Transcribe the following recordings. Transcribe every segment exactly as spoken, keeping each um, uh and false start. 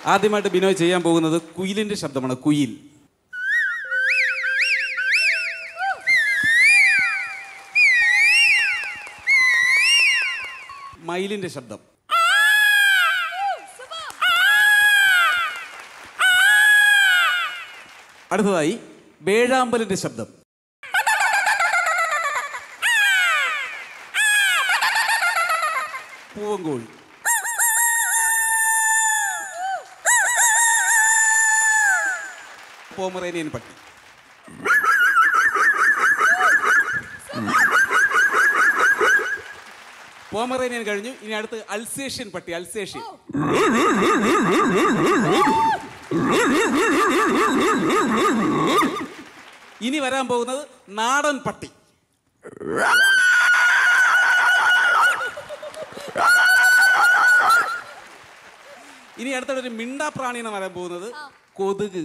ആദ്യമായിട്ട് ബിനോയ് ചെയ്യാൻ പോകുന്നത് കുയിലിന്റെ ശബ്ദമാണ്. കുയിൽ. മയിലിന്റെ ശബ്ദം. അടുത്തതായി വേഴാമ്പലിന്റെ ശബ്ദം. പൂവങ്കോഴി. പോമറേനിയൻ പട്ടി. പോമറേനിയൻ കഴിഞ്ഞു. ഇനി അടുത്ത് അൽസേഷ്യൻ പട്ടി. അൽസേഷ്യൻ. ഇനി വരാൻ പോകുന്നത് നാടൻ പട്ടി. ഇനി അടുത്തൊരു മിണ്ടാ പ്രാണിയാണ് വരാൻ പോകുന്നത്. കൊതുക്.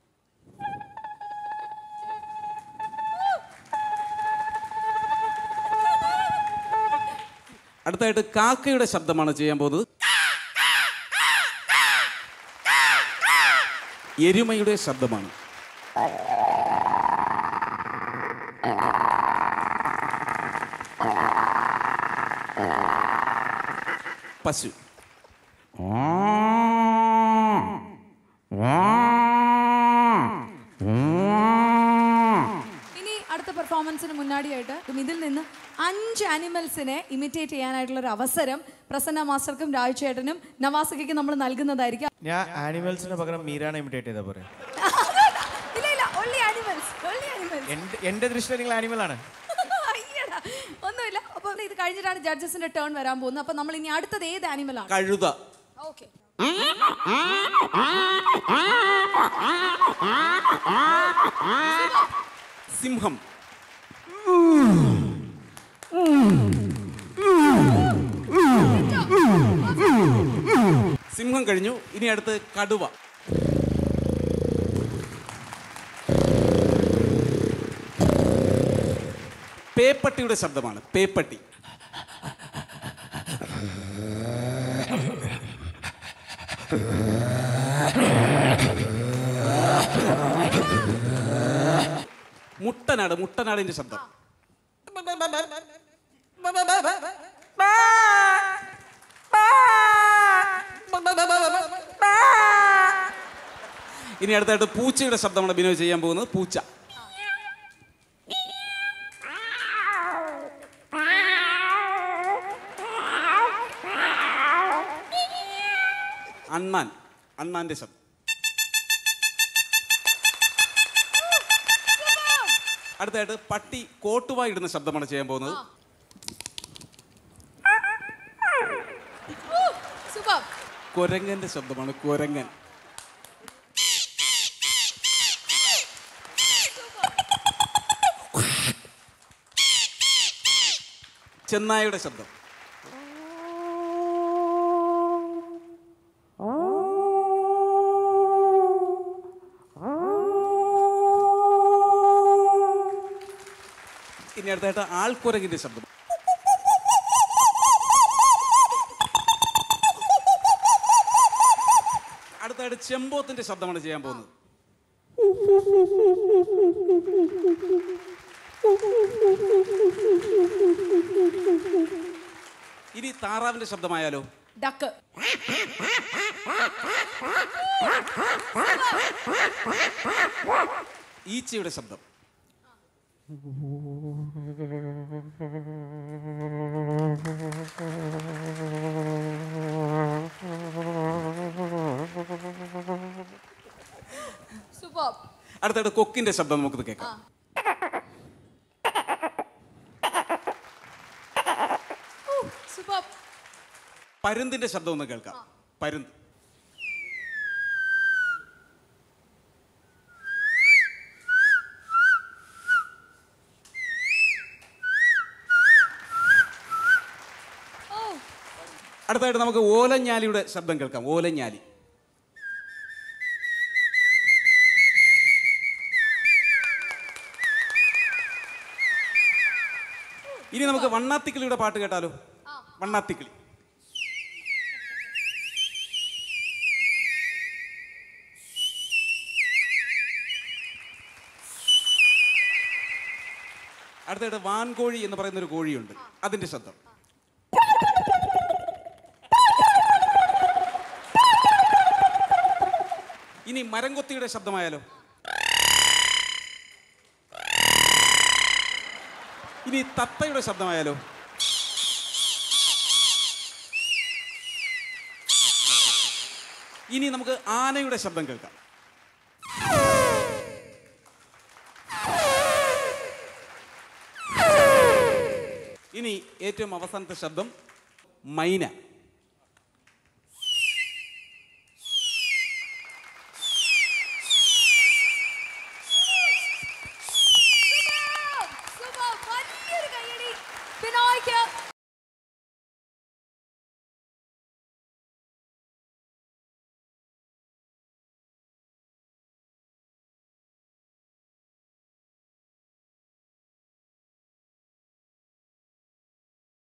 അടുത്തായിട്ട് കാക്കയുടെ ശബ്ദമാണ് ചെയ്യാൻ പോകുന്നത്. എരുമയുടെ ശബ്ദമാണ്. പശു. ഇനി അടുത്ത പെർഫോമൻസിന് മുന്നാടിയായിട്ട് ഇതിൽ നിന്ന് അഞ്ച് ആനിമൽസിനെ ഇമിറ്റേറ്റ് ചെയ്യാനായിട്ടുള്ള ഒരു അവസരം പ്രസന്ന മാസ്റ്റർക്കും രാജ് ചേട്ടനും നവാസിക്കും നമ്മൾ നൽകുന്നതായിരിക്കും. ഞാൻ ആനിമൽസിന് പകരം മീരാനെ ഇമിറ്റേറ്റ് ചെയ്താ പോരെ? ഇല്ല ഇല്ല, only animals, only animals. എന്റെ ദൃഷ്ടിയിൽ നിങ്ങൾ ആനിമൽ ആണ്. ഒന്നുമില്ല. അപ്പൊ ഇത് കഴിഞ്ഞിട്ടാണ് ജഡ്ജസിന്റെ ടേൺ വരാൻ പോകുന്നത്. അപ്പൊ നമ്മൾ ഇനി അടുത്തത് ഏത് ആനിമൽ ആണ്? കഴുത. ഓക്കെ. സിംഹം. സിംഹം കഴിഞ്ഞു. ഇനി അടുത്ത് കടുവ. പേപ്പട്ടിയുടെ ശബ്ദമാണ്. പേപ്പട്ടി. മുട്ടനാട്. മുട്ടനാടിന്റെ ശബ്ദം. ഇനി അടുത്തായിട്ട് പൂച്ചയുടെ ശബ്ദമാണ് ബിനോയ് ചെയ്യാൻ പോകുന്നത്. പൂച്ച. അണ്ണാൻ. അണ്ണാന്റെ ശബ്ദം. അടുത്തായിട്ട് പട്ടി കോട്ടുവായി ഇടുന്ന ശബ്ദമാണ് ചെയ്യാൻ പോകുന്നത്. കുരങ്ങന്റെ ശബ്ദമാണ്. കുരങ്ങൻ. ചെന്നായയുടെ ശബ്ദം. ഇനി അടുത്തായിട്ട് ആൾക്കുരങ്ങിന്റെ ശബ്ദം. അടുത്തായിട്ട് ചെമ്പോത്തിന്റെ ശബ്ദമാണ് ചെയ്യാൻ പോകുന്നത്. ഇനി താറാവിന്റെ ശബ്ദമായാലോ? ഡക്ക്. ഈച്ചയുടെ ശബ്ദം. അടുത്തായിട്ട് കൊക്കിന്റെ ശബ്ദം നമുക്ക് കേൾക്കാം. പരുന്തിന്റെ ശബ്ദം ഒന്ന് കേൾക്കാം. പരുന്ത്. അടുത്തായിട്ട് നമുക്ക് ഓലഞ്ഞാലിയുടെ ശബ്ദം കേൾക്കാം. ഓലഞ്ഞാലി. ഇനി നമുക്ക് വണ്ണാത്തിക്കിളിയുടെ പാട്ട് കേട്ടാലോ? വണ്ണാത്തിക്കിളി. അടുത്തായിട്ട് വാൻകോഴി എന്ന് പറയുന്ന ഒരു കോഴിയുണ്ട്, അതിന്റെ ശബ്ദം. ഇനി മരംകൊത്തിയുടെ ശബ്ദമായാലോ? ഇനി തത്തയുടെ ശബ്ദമായാലോ? ഇനി നമുക്ക് ആനയുടെ ശബ്ദം കേൾക്കാം. ഇനി ഏറ്റവും അവസാനത്തെ ശബ്ദം മൈന.